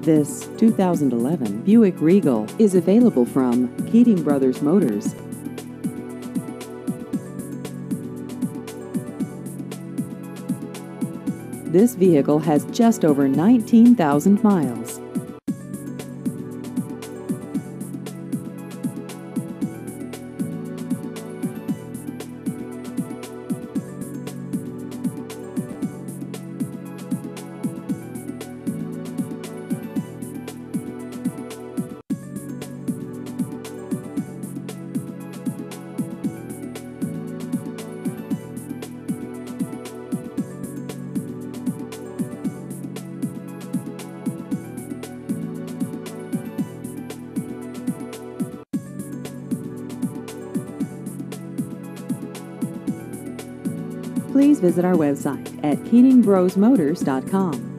This 2011 Buick Regal is available from Keating Brothers Motors. This vehicle has just over 19,000 miles. Please visit our website at KeatingBrosMotors.com.